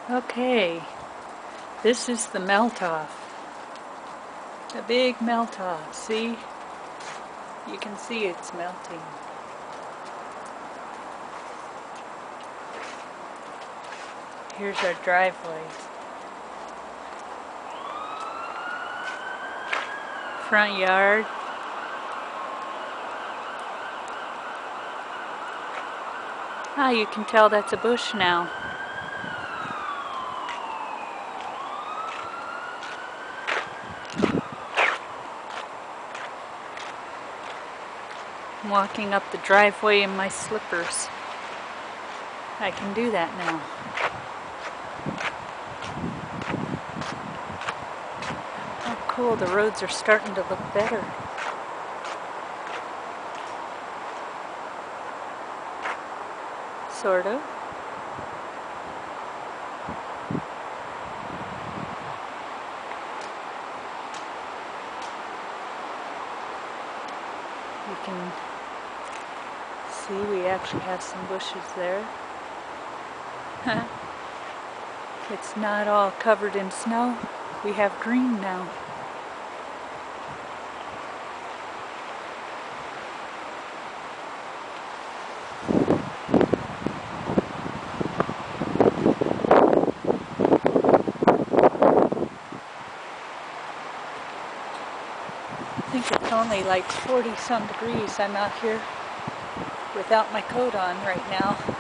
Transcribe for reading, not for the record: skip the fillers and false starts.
Okay, this is the melt-off. A big melt-off. See? You can see it's melting. Here's our driveway. Front yard. Ah, you can tell that's a bush now. I'm walking up the driveway in my slippers. I can do that now. Oh cool, the roads are starting to look better. Sort of. You can see we actually have some bushes there. It's not all covered in snow. We have green now. I think it's only like 40 some degrees. I'm out here without my coat on right now.